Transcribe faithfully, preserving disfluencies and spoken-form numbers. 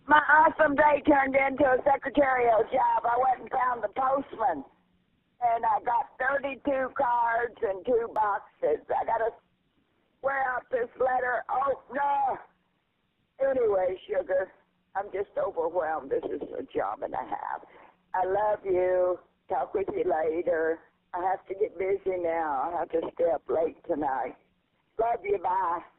My awesome day turned into a secretarial job. I went and found the postman, and I got thirty-two cards and two boxes. I got to wear out this letter. Oh, no. Anyway, sugar, I'm just overwhelmed. This is a job and a half. I love you. Talk with you later. I have to get busy now. I have to stay up late tonight. Love you. Bye.